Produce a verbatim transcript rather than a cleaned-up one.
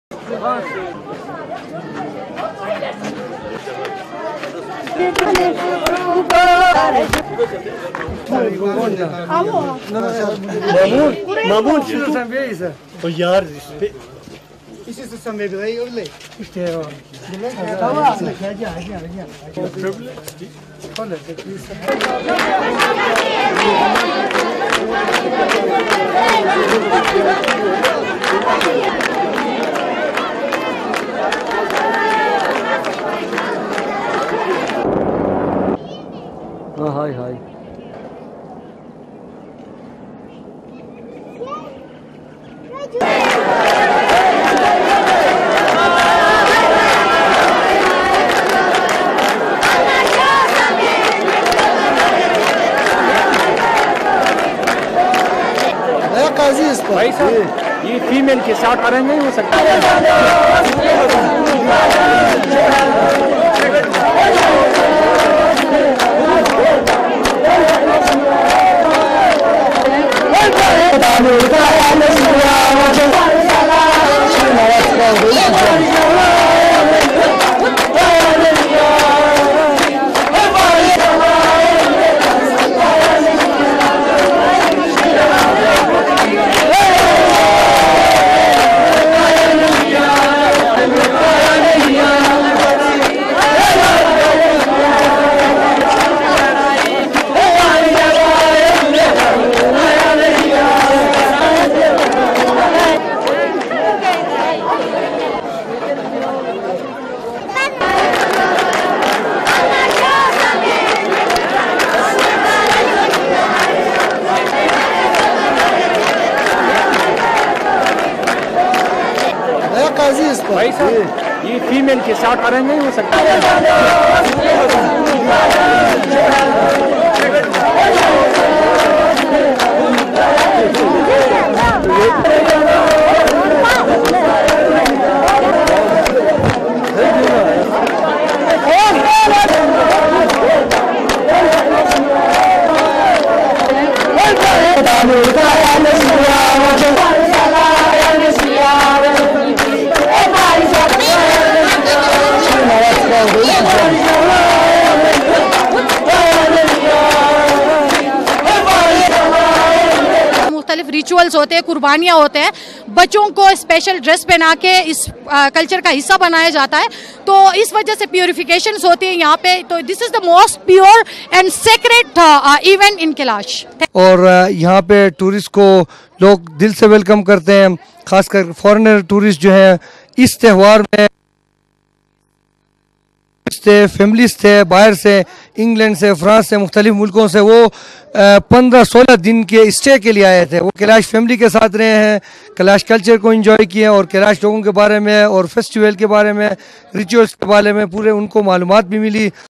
Mamon şunu sen bir iyisi. O yar işte. İşte sen bir biley öyle. İşte o. Tamam. Hadi hadi hadi. Problem. Kolla. हाँ हाय हाय भाई साहब ये female के साथ arrange नहीं हो सकता। भाई साहब ये फीमेल के साथ अरेंज नहीं हो सकता। मुख्तलिफ रिचुअल्स होते हैं, कुर्बानियाँ होते हैं, बच्चों को स्पेशल ड्रेस पहना के इस आ, कल्चर का हिस्सा बनाया जाता है। तो इस वजह से प्योरिफिकेशंस होती है यहाँ पे। तो this is the most pure and sacred event in Kailash. और यहाँ पे टूरिस्ट को लोग दिल से वेलकम करते हैं, खासकर फॉरेनर टूरिस्ट जो हैं इस त्यौहार में थे, फैमिलीज थे बाहर से, इंग्लैंड से, फ्रांस से, मुख्तलिफ मुल्कों से, वो पंद्रह सोलह दिन के स्टे के लिए आए थे। वो कैलाश फैमिली के साथ रहे हैं, कैलाश कल्चर को एंजॉय किए और कैलाश लोगों के बारे में और फेस्टिवल के बारे में, रिचुअल्स के बारे में पूरे उनको मालूमात भी मिली।